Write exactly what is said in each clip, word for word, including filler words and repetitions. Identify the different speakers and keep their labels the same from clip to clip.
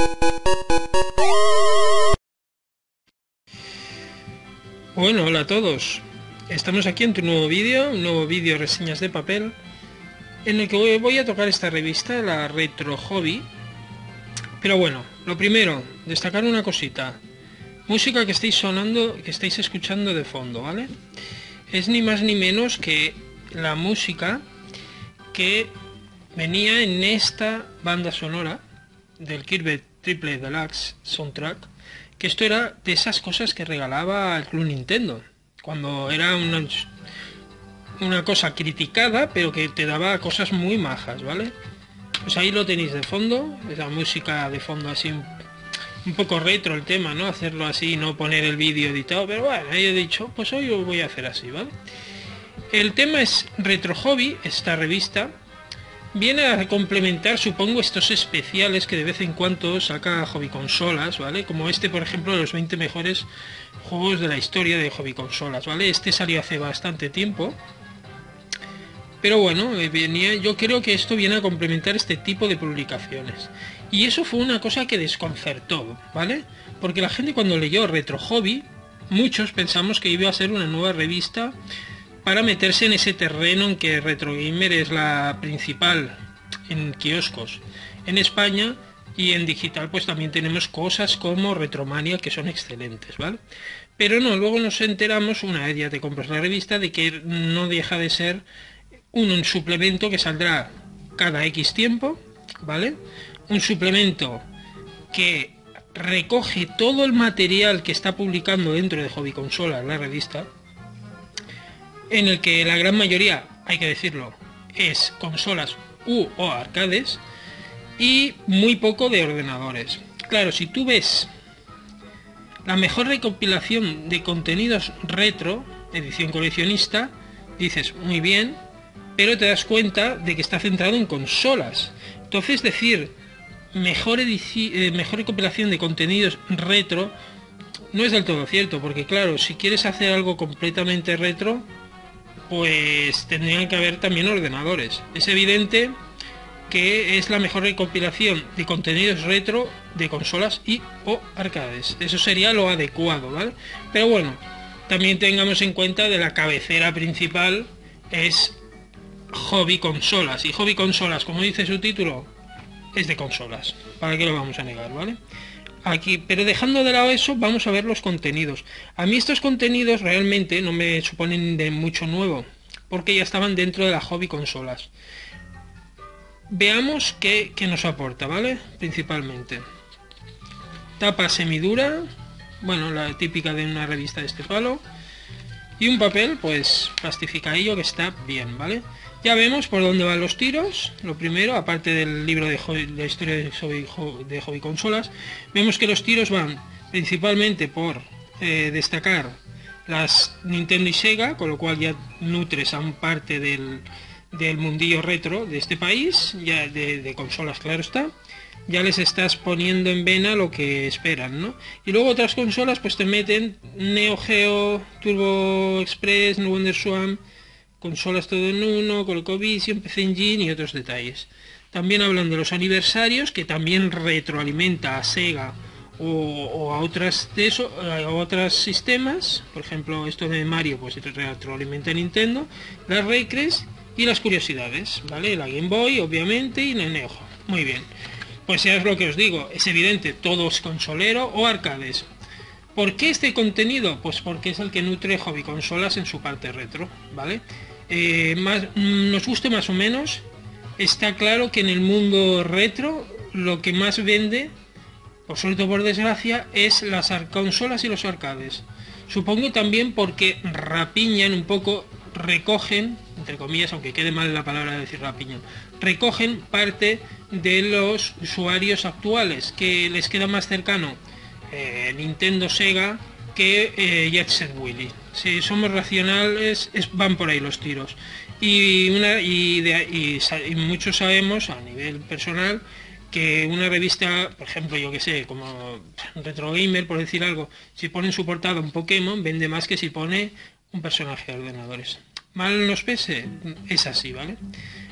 Speaker 1: Bueno, hola a todos. Estamos aquí en tu nuevo vídeo, un nuevo vídeo reseñas de papel, en el que voy a tocar esta revista, la Retro Hobby. Pero bueno, lo primero, destacar una cosita. Música que estáis sonando, que estáis escuchando de fondo, ¿vale? Es ni más ni menos que la música que venía en esta banda sonora del Kirby Triple Deluxe Soundtrack, que esto era de esas cosas que regalaba el Club Nintendo, cuando era una, una cosa criticada, pero que te daba cosas muy majas, ¿vale? Pues ahí lo tenéis de fondo, esa música de fondo así un, un poco retro el tema, ¿no? Hacerlo así, no poner el vídeo editado, pero bueno, ahí he dicho, pues hoy lo voy a hacer así, ¿vale? El tema es Retro Hobby, esta revista viene a complementar, supongo, estos especiales que de vez en cuando saca Hobby Consolas, ¿vale? Como este, por ejemplo, de los veinte mejores juegos de la historia de Hobby Consolas, ¿vale? Este salió hace bastante tiempo. Pero bueno, venía, yo creo que esto viene a complementar este tipo de publicaciones. Y eso fue una cosa que desconcertó, ¿vale? Porque la gente cuando leyó Retro Hobby, muchos pensamos que iba a ser una nueva revista para meterse en ese terreno en que Retro Gamer es la principal en kioscos en España, y en digital pues también tenemos cosas como Retromania que son excelentes, ¿vale? Pero no, luego nos enteramos, una vez ya te compras la revista, de que no deja de ser un, un suplemento que saldrá cada X tiempo, ¿vale? Un suplemento que recoge todo el material que está publicando dentro de Hobby Consolas, la revista, en el que la gran mayoría, hay que decirlo, es consolas u o arcades, y muy poco de ordenadores. Claro, si tú ves la mejor recopilación de contenidos retro, edición coleccionista, dices, muy bien, pero te das cuenta de que está centrado en consolas. Entonces, decir mejor, eh, mejor recopilación de contenidos retro no es del todo cierto, porque claro, si quieres hacer algo completamente retro, pues tendrían que haber también ordenadores. Es evidente que es la mejor recopilación de contenidos retro de consolas y o arcades. Eso sería lo adecuado, ¿vale? Pero bueno, también tengamos en cuenta de la cabecera principal es Hobby Consolas. Y Hobby Consolas, como dice su título, es de consolas. ¿Para qué lo vamos a negar, ¿vale? Aquí, pero dejando de lado eso, vamos a ver los contenidos. A mí estos contenidos realmente no me suponen de mucho nuevo, porque ya estaban dentro de la Hobby Consolas. Veamos qué, qué nos aporta, ¿vale? Principalmente tapa semidura, bueno, la típica de una revista de este palo, y un papel pues plastificadillo que está bien, ¿vale? Ya vemos por dónde van los tiros. Lo primero, aparte del libro de, hobby, de la historia de hobby, de hobby Consolas, vemos que los tiros van principalmente por eh, destacar las Nintendo y Sega, con lo cual ya nutres a un parte del, del mundillo retro de este país, ya de, de consolas, claro está. Ya les estás poniendo en vena lo que esperan, ¿no? Y luego otras consolas pues te meten Neo Geo, Turbo Express, WonderSwan, consolas todo en uno, ColecoVision, P C Engine y otros detalles. También hablan de los aniversarios, que también retroalimenta a Sega o, o a otras de eso, a otros sistemas. Por ejemplo, esto de Mario pues retroalimenta a Nintendo, las Recres y las curiosidades, ¿vale? La Game Boy, obviamente, y el Neo Geo. Muy bien. Pues ya es lo que os digo, es evidente, todo es consolero o arcades. ¿Por qué este contenido? Pues porque es el que nutre Hobby Consolas en su parte retro, ¿vale? Eh, más, nos guste más o menos, está claro que en el mundo retro lo que más vende, por suerte o por desgracia, es las consolas y los arcades. Supongo también porque rapiñan un poco, recogen, entre comillas, aunque quede mal la palabra de decir rapiñan, recogen parte de los usuarios actuales, que les queda más cercano eh, Nintendo, Sega que eh, Jet Set Willy. Si somos racionales, es, van por ahí los tiros. Y, una, y, de, y, y muchos sabemos a nivel personal que una revista, por ejemplo, yo que sé, como Retro Gamer, por decir algo, si pone en su portada un Pokémon, vende más que si pone un personaje de ordenadores. Mal nos pese, es así, ¿vale?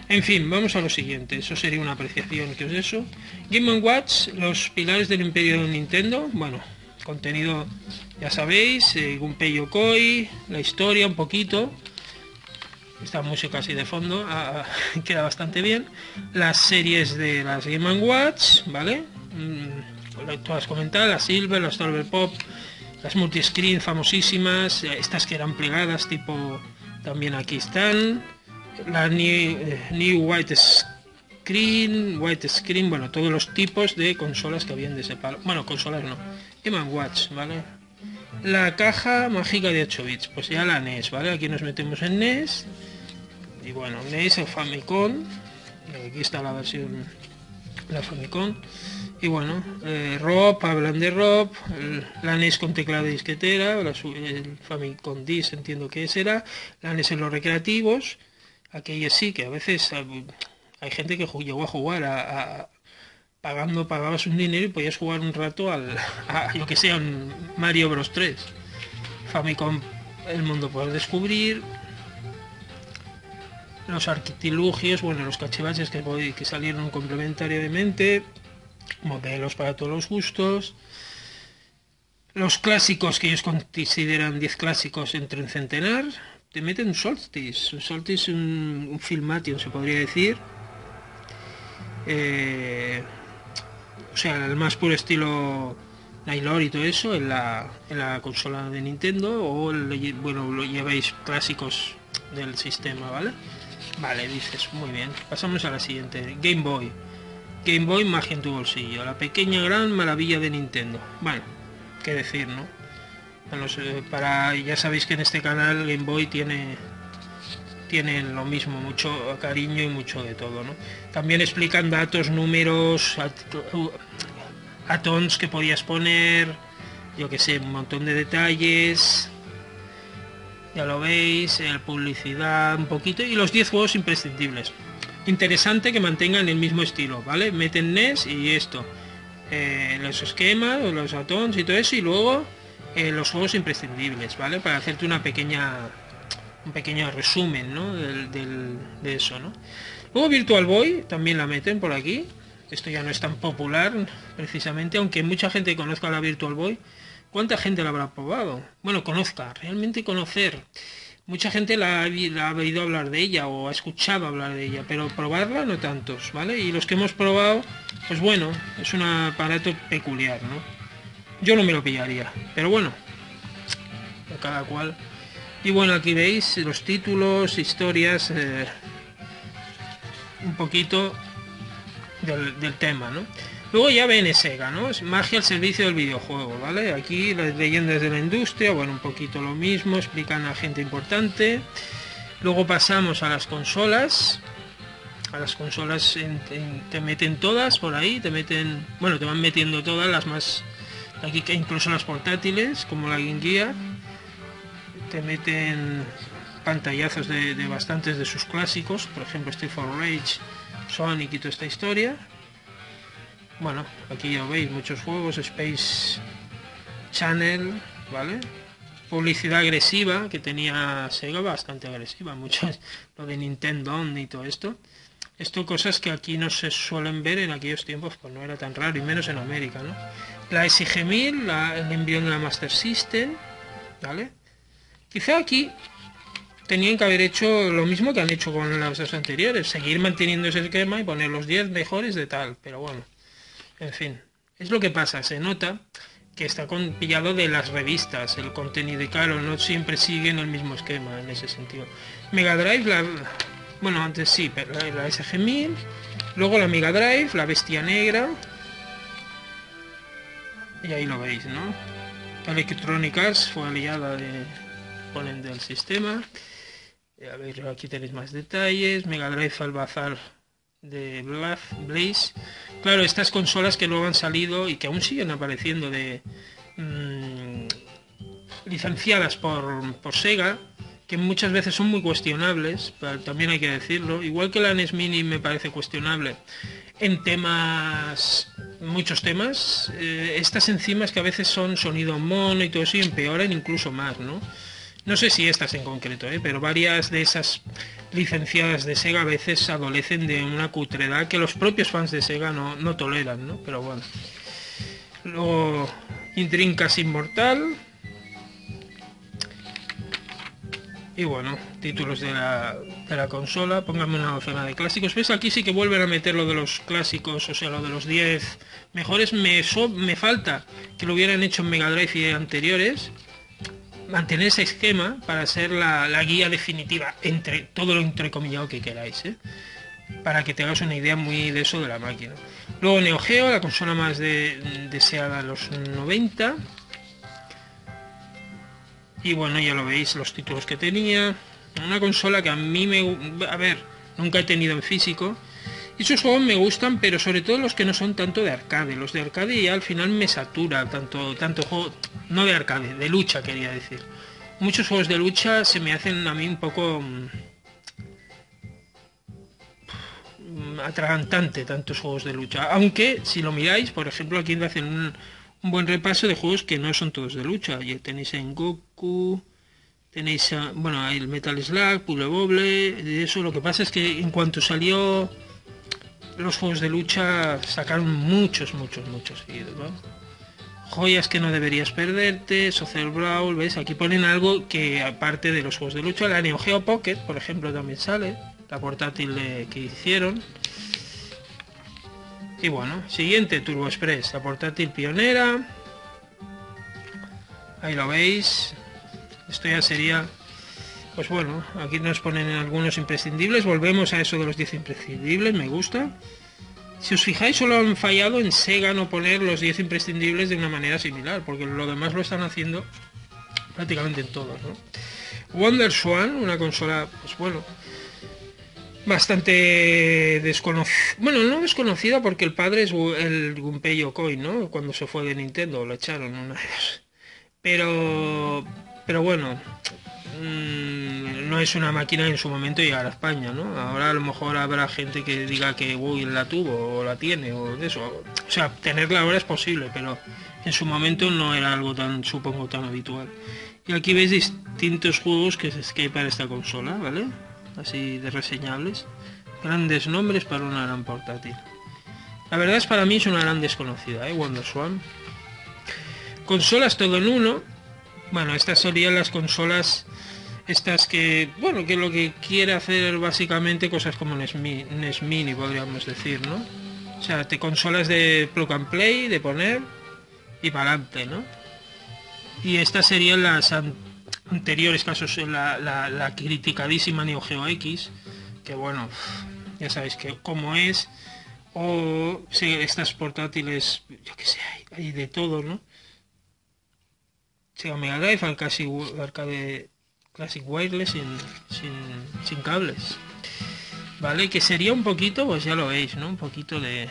Speaker 1: En fin, vamos a lo siguiente, eso sería una apreciación que os eso. Game and Watch, los pilares del imperio de Nintendo, bueno, contenido ya sabéis, eh, Gunpei Yokoi, la historia un poquito, esta música así de fondo, ah, queda bastante bien. Las series de las Game and Watch, ¿vale? Mm, todas comentadas, la Silver, la Silver Pop, las multiscreen famosísimas, estas que eran plegadas, tipo, también aquí están. La new, eh, new White Screen, White Screen, bueno, todos los tipos de consolas que habían de ese palo. Bueno, consolas no, Game and Watch, ¿vale? La caja mágica de ocho bits, pues ya la N E S, ¿vale? Aquí nos metemos en N E S. Y bueno, N E S, el Famicom. Aquí está la versión, la Famicom. Y bueno, eh, R O M, hablan de R O M, la N E S con teclado de disquetera, la, el Famicom Disk entiendo que será, la N E S en los recreativos. Aquello sí, que a veces hay gente que llegó a jugar a, a pagando, pagabas un dinero y podías jugar un rato al, a lo que sea, un Mario Bros tres. Famicom, el mundo por descubrir, los artilugios, bueno, los cachivaches que, que salieron complementariamente, modelos para todos los gustos, los clásicos que ellos consideran diez clásicos entre un centenar. Te meten un Solstice, un Solstice, un, un Filmation se podría decir, eh, o sea, el más puro estilo Nailor y todo eso en la, en la consola de Nintendo, o el, bueno, lo lleváis clásicos del sistema, ¿vale? Vale, dices, muy bien, pasamos a la siguiente, Game Boy. Game Boy, magia en tu bolsillo, la pequeña gran maravilla de Nintendo. Bueno, qué decir, ¿no? Bueno, para, ya sabéis que en este canal Game Boy tiene tiene lo mismo, mucho cariño y mucho de todo, ¿no? También explican datos, números, atoms que podías poner, yo que sé, un montón de detalles, ya lo veis, el publicidad un poquito, y los diez juegos imprescindibles. Interesante que mantengan el mismo estilo, ¿vale? Meten N E S y esto, eh, los esquemas, los atoms y todo eso, y luego Eh, los juegos imprescindibles, ¿vale? Para hacerte una pequeña un pequeño resumen, ¿no? Del, del, de eso, ¿no? Luego Virtual Boy también la meten por aquí. Esto ya no es tan popular precisamente, aunque mucha gente conozca la Virtual Boy. ¿Cuánta gente la habrá probado? Bueno, conozca, realmente conocer. Mucha gente la ha, la ha oído hablar de ella o ha escuchado hablar de ella, pero probarla no tantos, ¿vale? Y los que hemos probado, pues bueno, es un aparato peculiar, ¿no? Yo no me lo pillaría, pero bueno, cada cual. Y bueno, aquí veis los títulos, historias, eh, un poquito del, del tema, ¿no? Luego ya viene Sega, ¿no? Es magia al servicio del videojuego, ¿vale? Aquí las leyendas de la industria, bueno, un poquito lo mismo, explican a gente importante. Luego pasamos a las consolas. A las consolas en, en, te meten todas por ahí, te meten, bueno, te van metiendo todas las más. Aquí que incluso las portátiles, como la Game Gear, te meten pantallazos de, de bastantes de sus clásicos, por ejemplo Street for Rage, Sonic y toda esta historia. Bueno, aquí ya veis muchos juegos, Space Channel, ¿vale? Publicidad agresiva que tenía Sega, bastante agresiva, muchas, lo de Nintendo y todo esto. Esto cosas que aquí no se suelen ver en aquellos tiempos, pues no era tan raro, y menos en América, ¿no? La S G mil, la, el envío de la Master System, ¿vale? Quizá aquí tenían que haber hecho lo mismo que han hecho con las dos anteriores, seguir manteniendo ese esquema y poner los diez mejores de tal, pero bueno, en fin, es lo que pasa, se nota que está con, pillado de las revistas, el contenido, y claro, no siempre siguen el mismo esquema en ese sentido. Mega Drive, la... Bueno, antes sí, pero la, la S G mil, luego la Mega Drive, la Bestia Negra, y ahí lo veis, ¿no? Electronic Arts fue aliada de, ponen del sistema. A ver, aquí tenéis más detalles. Mega Drive Alvazar de Blaze. Claro, estas consolas que luego han salido y que aún siguen apareciendo de mmm, licenciadas por, por Sega, que muchas veces son muy cuestionables, pero también hay que decirlo, igual que la N E S Mini me parece cuestionable en temas, muchos temas, eh, estas enzimas que a veces son sonido mono y todo eso y empeoran incluso más, ¿no? No sé si estas en concreto, ¿eh? Pero varias de esas licenciadas de Sega a veces adolecen de una cutredad que los propios fans de Sega no, no toleran, ¿no? Pero bueno. Luego, Dreamcast Inmortal. Y bueno, títulos de la, de la consola. Pónganme una docena de clásicos. ¿Ves? Aquí sí que vuelven a meter lo de los clásicos, o sea, lo de los diez mejores. Me, so, me falta que lo hubieran hecho en Mega Drive y anteriores. Mantener ese esquema para ser la, la guía definitiva, entre todo lo entrecomillado que queráis, ¿eh? Para que tengáis una idea muy de eso de la máquina. Luego Neo Geo, la consola más de, deseada de los noventa. Y bueno, ya lo veis, los títulos que tenía. Una consola que a mí me... A ver, nunca he tenido en físico. Y sus juegos me gustan, pero sobre todo los que no son tanto de arcade. Los de arcade ya al final me satura, tanto, tanto juego... No de arcade, de lucha quería decir. Muchos juegos de lucha se me hacen a mí un poco... atragantante, tantos juegos de lucha. Aunque, si lo miráis, por ejemplo, aquí hacen un... un buen repaso de juegos que no son todos de lucha. Ya tenéis en Goku, tenéis a, bueno, el Metal Slug, Puzzle Bobble, eso. Lo que pasa es que en cuanto salió los juegos de lucha sacaron muchos, muchos, muchos seguidos, ¿no? Joyas que no deberías perderte, Social Brawl, ¿ves? Aquí ponen algo que aparte de los juegos de lucha, la Neo Geo Pocket, por ejemplo, también sale, la portátil de, que hicieron. Y bueno, siguiente, Turbo Express, la portátil pionera. Ahí lo veis. Esto ya sería... Pues bueno, aquí nos ponen algunos imprescindibles. Volvemos a eso de los diez imprescindibles, me gusta. Si os fijáis, solo han fallado en Sega no poner los diez imprescindibles de una manera similar, porque lo demás lo están haciendo prácticamente en todos, ¿no? WonderSwan, una consola, pues bueno... bastante desconocida, bueno, no desconocida porque el padre es el Gunpei Yokoi, ¿no? Cuando se fue de Nintendo lo echaron una vez. Pero, pero bueno, mmm, no es una máquina en su momento llegar a España, ¿no? Ahora a lo mejor habrá gente que diga que uy, la tuvo o la tiene o de eso. O sea, tenerla ahora es posible, pero en su momento no era algo tan, supongo, tan habitual. Y aquí veis distintos juegos que, que hay para esta consola, ¿vale? Así de reseñables. Grandes nombres para una gran portátil. La verdad es para mí es una gran desconocida, ¿eh? WonderSwan. Consolas todo en uno. Bueno, estas serían las consolas estas que, bueno, que lo que quiere hacer básicamente cosas como NES Mini, NES Mini podríamos decir, ¿no? O sea, te consolas de plug and play, de poner y para adelante, ¿no? Y estas serían las anteriores casos, la, la, la criticadísima Neo Geo X, que bueno, ya sabéis que cómo es, o sí, estas portátiles, yo que sé, hay, hay de todo, ¿no? Sega Mega Drive, Arcade, Arcade Classic Wireless sin, sin, sin cables, ¿vale? Que sería un poquito, pues ya lo veis, ¿no? Un poquito de...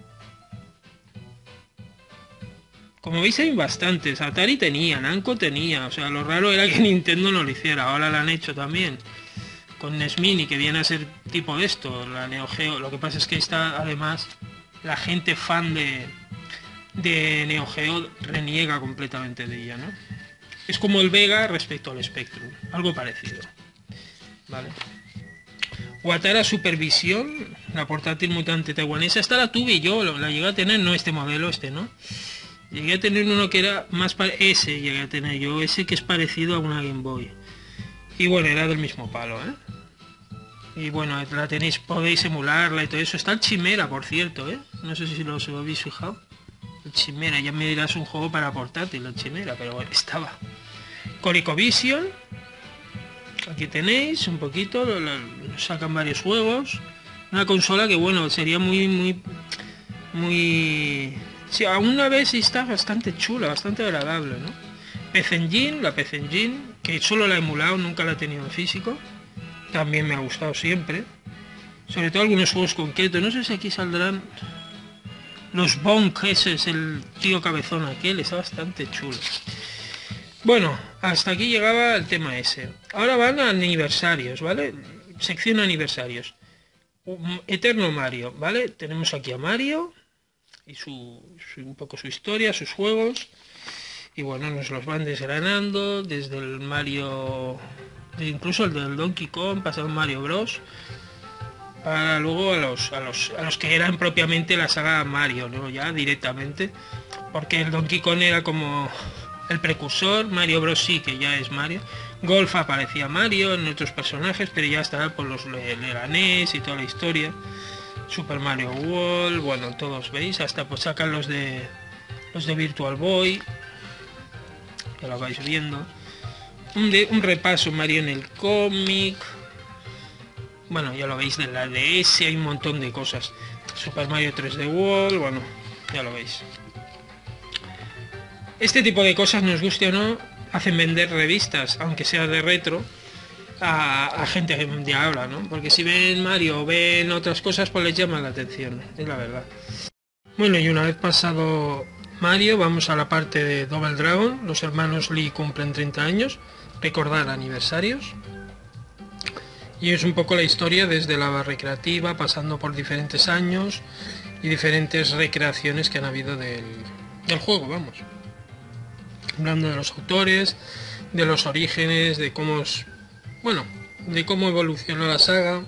Speaker 1: Como veis hay bastantes, Atari tenía, Namco tenía, o sea, lo raro era que Nintendo no lo hiciera, ahora lo han hecho también. Con NES Mini, que viene a ser tipo de esto, la Neo Geo, lo que pasa es que está además la gente fan de, de Neo Geo reniega completamente de ella, ¿no? Es como el Vega respecto al Spectrum, algo parecido, ¿vale? Watara Supervision, la portátil mutante taiwanesa, esta la tuve yo, la llegué a tener, no este modelo, este, ¿no? Llegué a tener uno que era más para ese, llegué a tener yo ese que es parecido a una Game Boy. Y bueno, era del mismo palo, ¿eh? Y bueno, la tenéis, podéis emularla y todo eso. Está el Chimera, por cierto, ¿eh? No sé si lo, os lo habéis fijado. El Chimera, ya me dirás un juego para portátil, el Chimera, pero bueno, estaba. ColecoVision. Aquí tenéis un poquito, lo, lo, sacan varios juegos. Una consola que bueno, sería muy, muy, muy... Sí, aún una vez está bastante chula, bastante agradable, ¿no? P C Engine, la P C Engine, que solo la he emulado, nunca la he tenido en físico. También me ha gustado siempre. Sobre todo algunos juegos concretos. No sé si aquí saldrán los Bonk, ese es el tío cabezón aquel, está bastante chulo. Bueno, hasta aquí llegaba el tema ese. Ahora van a aniversarios, ¿vale? Sección aniversarios. Eterno Mario, ¿vale? Tenemos aquí a Mario y su, su, un poco su historia, sus juegos. Y bueno, nos los van desgranando desde el Mario, incluso el del Donkey Kong, pasado Mario Bros. Para luego a los, a los a los que eran propiamente la saga Mario, ¿no? Ya directamente. Porque el Donkey Kong era como el precursor, Mario Bros sí que ya es Mario. Golf aparecía Mario en otros personajes, pero ya está por los Leganés y toda la historia. Super Mario World, bueno, todos veis, hasta pues sacan los de los de Virtual Boy, que lo vais viendo. Un, de, un repaso Mario en el cómic. Bueno, ya lo veis de la D S, hay un montón de cosas. Super Mario tres D World, bueno, ya lo veis. Este tipo de cosas, nos guste o no, hacen vender revistas, aunque sea de retro, a, a gente de ahora, ¿no? Porque si ven Mario o ven otras cosas, pues les llama la atención, es la verdad. Bueno, y una vez pasado Mario, vamos a la parte de Double Dragon. Los hermanos Lee cumplen treinta años, recordar aniversarios. Y es un poco la historia desde la recreativa, pasando por diferentes años y diferentes recreaciones que han habido del, del juego, vamos. Hablando de los autores, de los orígenes, de cómo es, bueno, de cómo evolucionó la saga.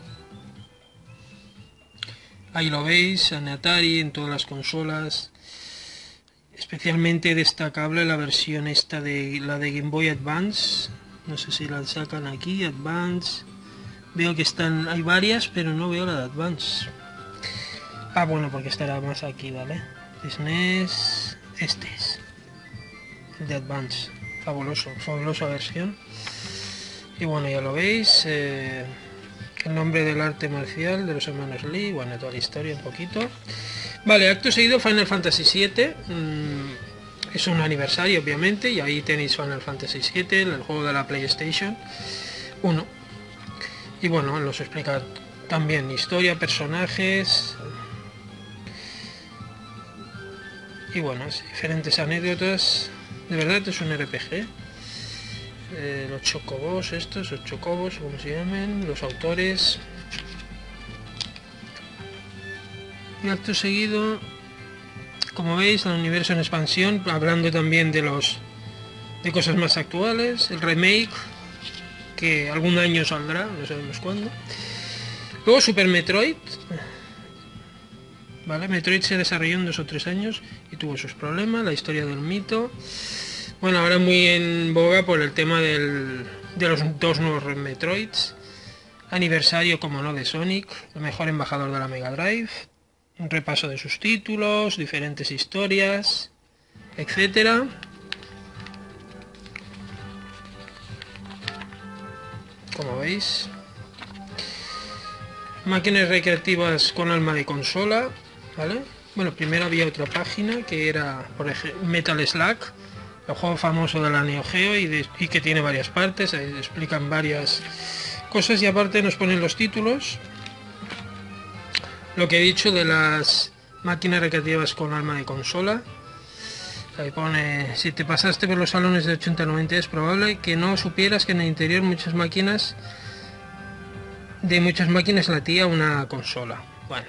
Speaker 1: Ahí lo veis, en Atari, en todas las consolas. Especialmente destacable la versión esta de la de Game Boy Advance. No sé si la sacan aquí, Advance. Veo que están, hay varias, pero no veo la de Advance. Ah, bueno, porque estará más aquí, ¿vale? S N E S, este es el de Advance. Fabuloso, fabulosa versión. Y bueno, ya lo veis, eh, el nombre del arte marcial de los hermanos Lee, bueno, toda la historia un poquito. Vale, acto seguido Final Fantasy siete, mmm, es un aniversario obviamente, y ahí tenéis Final Fantasy siete, el juego de la PlayStation uno. Y bueno, nos explica también historia, personajes y bueno, diferentes anécdotas. De verdad es un R P G. Eh, los chocobos estos, los chocobos, como se llaman, los autores. Y acto seguido, como veis, el universo en expansión, hablando también de los de cosas más actuales, el remake, que algún año saldrá, no sabemos cuándo. Luego Super Metroid, vale, Metroid se desarrolló en dos o tres años y tuvo sus problemas, la historia del mito. Bueno, ahora muy en boga por el tema del, de los dos nuevos Metroids. Aniversario, como no, de Sonic, el mejor embajador de la Mega Drive. Un repaso de sus títulos, diferentes historias, etcétera. Como veis, máquinas recreativas con alma de consola, ¿vale? Bueno, primero había otra página que era, por ejemplo, Metal Slug, el juego famoso de la Neo Geo y, de, y que tiene varias partes, ahí explican varias cosas y aparte nos ponen los títulos. Lo que he dicho de las máquinas recreativas con alma de consola. Ahí pone, si te pasaste por los salones de ochenta noventa es probable que no supieras que en el interior muchas máquinas de muchas máquinas latía una consola. Bueno,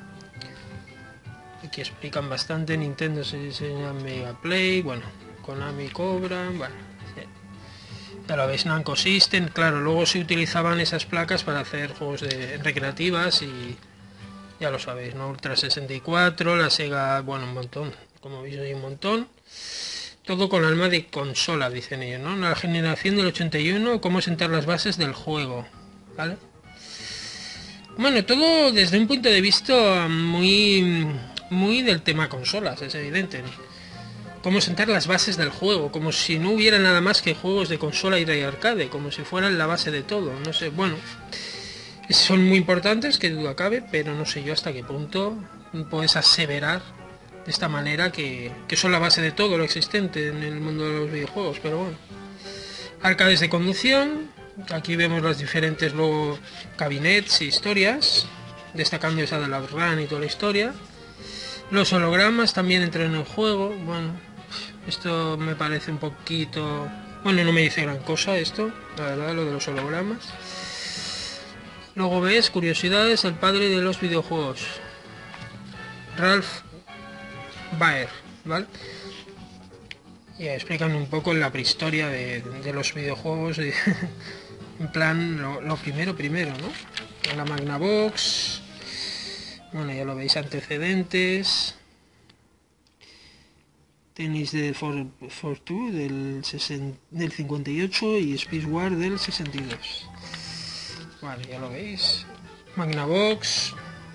Speaker 1: aquí explican bastante. Nintendo se diseña Mega Play, bueno, Konami cobran, bueno, sí. Ya lo veis, Namco System, claro, luego se utilizaban esas placas para hacer juegos de recreativas y ya lo sabéis, ¿no? Ultra sesenta y cuatro, la Sega, bueno, un montón, como veis hay un montón. Todo con alma de consola, dicen ellos, ¿no? La generación del ochenta y uno, cómo sentar las bases del juego, ¿vale? Bueno, todo desde un punto de vista muy, muy del tema consolas, es evidente. Cómo sentar las bases del juego, como si no hubiera nada más que juegos de consola y de arcade, como si fueran la base de todo, no sé, bueno. Son muy importantes, que duda cabe, pero no sé yo hasta qué punto puedes aseverar de esta manera que, que son la base de todo lo existente en el mundo de los videojuegos, pero bueno. Arcades de conducción, aquí vemos las diferentes luego cabinets y historias, destacando esa de la run y toda la historia. Los hologramas también entran en el juego, bueno, esto me parece un poquito... Bueno, no me dice gran cosa esto, la verdad, lo de los hologramas. Luego ves, curiosidades, el padre de los videojuegos, Ralph Baer, ¿vale? y explican un poco la prehistoria de, de los videojuegos, de, en plan lo, lo primero primero, ¿no? La Magnavox, bueno, ya lo veis, antecedentes. Tenis de For, For Two del, del cincuenta y ocho y Space War del sesenta y dos. Vale, ya lo veis. Magnavox.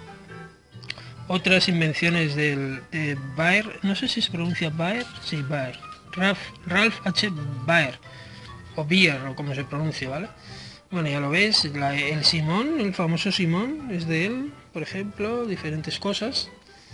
Speaker 1: Otras invenciones del, de Baer, no sé si se pronuncia Baer, sí, Baer. Ralph, Ralph H. Baer, o Beer, o como se pronuncia, ¿vale? Bueno, ya lo ves, la, el Simón, el famoso Simón, es de él, por ejemplo, diferentes cosas.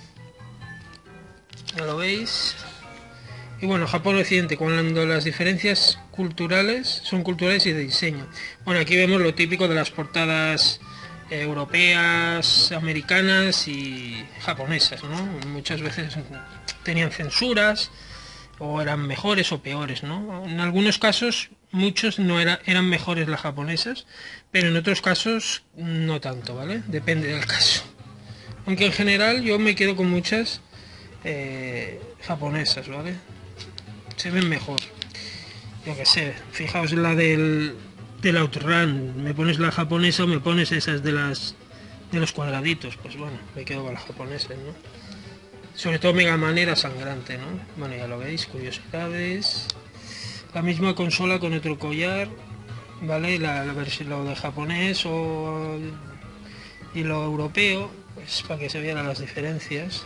Speaker 1: Ya lo veis. Y bueno, Japón-Occidente, cuando las diferencias culturales son culturales y de diseño. Bueno, aquí vemos lo típico de las portadas eh, europeas, americanas y japonesas, ¿no? Muchas veces tenían censuras, o eran mejores o peores, ¿no? En algunos casos, muchos no era, eran mejores las japonesas, pero en otros casos no tanto, ¿vale? Depende del caso. Aunque en general yo me quedo con muchas eh, japonesas, ¿vale? Se ven mejor. Yo que sé, fijaos la del, del Outrun, me pones la japonesa o me pones esas de las de los cuadraditos, pues bueno, me quedo con las japonesas, ¿no? Sobre todo Mega Man era sangrante, ¿no? Bueno, ya lo veis, curiosidades. La misma consola con otro collar, ¿vale? La, la versión lo de japonés o y lo europeo, pues para que se vieran las diferencias,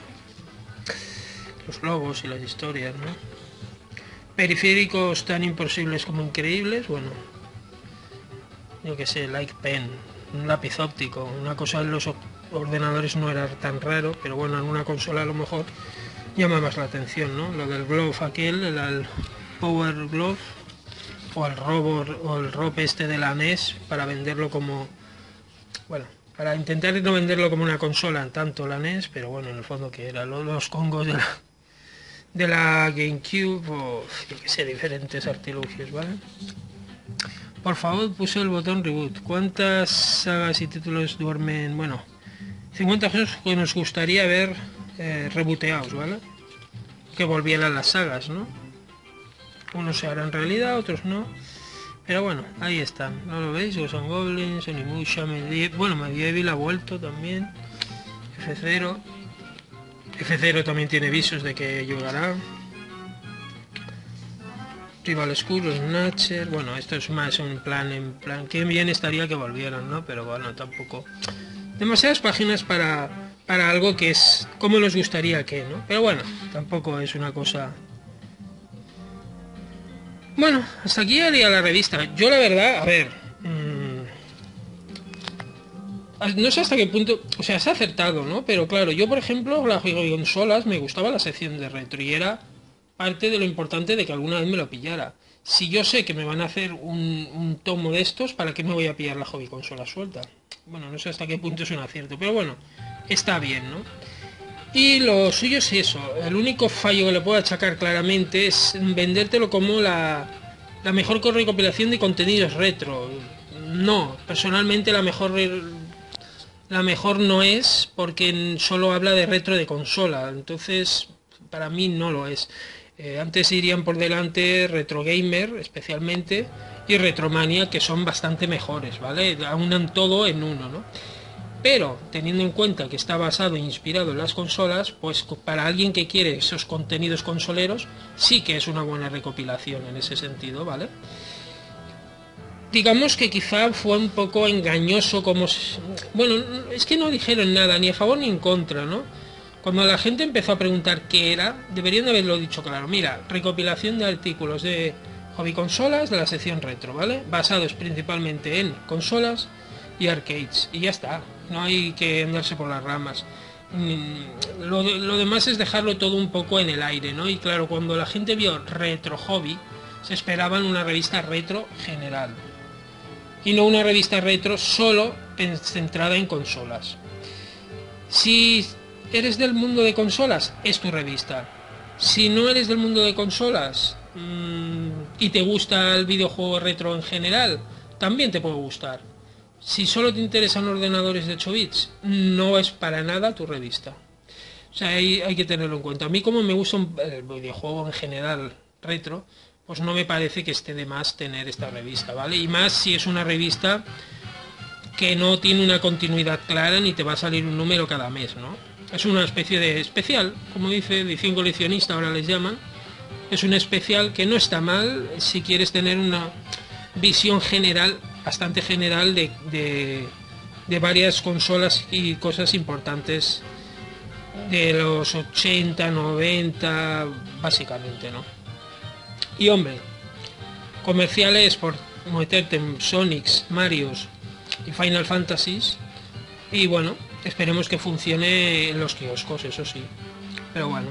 Speaker 1: los logos y las historias, ¿no? Periféricos tan imposibles como increíbles, bueno, yo que sé, Like Pen, un lápiz óptico, una cosa en los ordenadores no era tan raro, pero bueno, en una consola a lo mejor llama más la atención, ¿no? Lo del glove aquel, el, el Power Glove, o el robo, o el rope este de la N E S, para venderlo como, bueno, para intentar no venderlo como una consola, en tanto la N E S, pero bueno, en el fondo que era los congos de la de la GameCube o yo que sé, diferentes artilugios, ¿vale? Por favor, puse el botón reboot. ¿Cuántas sagas y títulos duermen? Bueno, cincuenta juegos que nos gustaría ver eh, rebooteados, ¿vale? Que volvieran las sagas, ¿no? Unos se harán realidad, otros no. Pero bueno, ahí están. ¿No lo veis? Ghosts and Goblins, Onimusha, Medieval... Bueno, Medieval ha vuelto también. F cero. F cero también tiene visos de que llegará. Rival School, los Snatcher. Bueno, esto es más un plan en plan. Qué bien estaría que volvieran, ¿no? Pero bueno, tampoco. Demasiadas páginas para, para algo que es como nos gustaría que, ¿no? Pero bueno, tampoco es una cosa. Bueno, hasta aquí haría la revista. Yo la verdad, a ver. Mmm, no sé hasta qué punto, o sea, se ha acertado, ¿no? Pero claro, yo por ejemplo, las consolas me gustaba la sección de retro y era parte de lo importante de que alguna vez me lo pillara. Si yo sé que me van a hacer un, un tomo de estos, ¿para qué me voy a pillar la hobby consola suelta? Bueno, no sé hasta qué punto es un acierto, pero bueno, está bien, ¿no? Y lo suyo es eso, el único fallo que le puedo achacar claramente es vendértelo como la, la mejor recopilación de contenidos retro. No, personalmente la mejor... La mejor no es porque solo habla de retro de consola, entonces para mí no lo es. Eh, antes irían por delante Retro Gamer especialmente y Retromania, que son bastante mejores, ¿vale? Aunan todo en uno, ¿no? Pero teniendo en cuenta que está basado e inspirado en las consolas, pues para alguien que quiere esos contenidos consoleros sí que es una buena recopilación en ese sentido, ¿vale? Digamos que quizá fue un poco engañoso como... Bueno, es que no dijeron nada, ni a favor ni en contra, ¿no? Cuando la gente empezó a preguntar qué era, deberían de haberlo dicho claro. Mira, recopilación de artículos de hobby consolas de la sección retro, ¿vale? Basados principalmente en consolas y arcades. Y ya está, no hay que andarse por las ramas. Lo, lo demás es dejarlo todo un poco en el aire, ¿no? Y claro, cuando la gente vio Retro Hobby, se esperaban una revista retro general. Y no una revista retro solo centrada en consolas. Si eres del mundo de consolas, es tu revista. Si no eres del mundo de consolas mmm, y te gusta el videojuego retro en general, también te puede gustar. Si solo te interesan ordenadores de ocho bits, no es para nada tu revista. O sea, hay, hay que tenerlo en cuenta. A mí como me gusta el videojuego en general, retro, pues no me parece que esté de más tener esta revista, ¿vale? Y más si es una revista que no tiene una continuidad clara ni te va a salir un número cada mes, ¿no? Es una especie de especial, como dice, edición coleccionista ahora les llaman. Es un especial que no está mal si quieres tener una visión general, bastante general de, de, de varias consolas y cosas importantes de los ochenta, noventa, básicamente, ¿no? Y hombre, comerciales por meterte en Sonics, Marios y Final Fantasies, y bueno, esperemos que funcione en los kioscos, eso sí, pero bueno.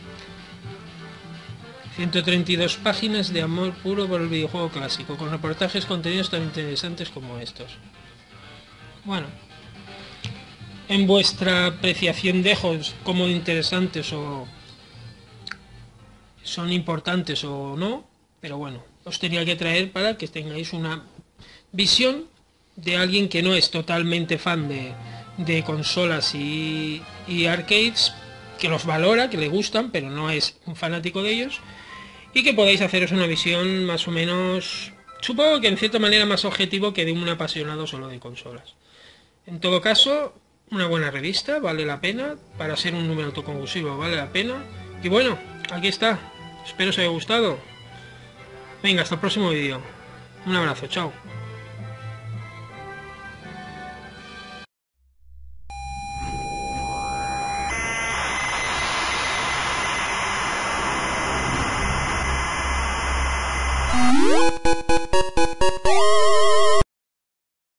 Speaker 1: ciento treinta y dos páginas de amor puro por el videojuego clásico, con reportajes contenidos tan interesantes como estos. Bueno, en vuestra apreciación dejo como interesantes o son importantes o no, pero bueno, os tenía que traer para que tengáis una visión de alguien que no es totalmente fan de, de consolas y, y arcades, que los valora, que le gustan, pero no es un fanático de ellos, y que podáis haceros una visión más o menos, supongo que en cierta manera más objetivo que de un apasionado solo de consolas. En todo caso, una buena revista, vale la pena, para ser un número autoconclusivo vale la pena, y bueno, aquí está, espero os haya gustado. Venga, hasta el próximo vídeo, un abrazo, chao.
Speaker 2: Thank you.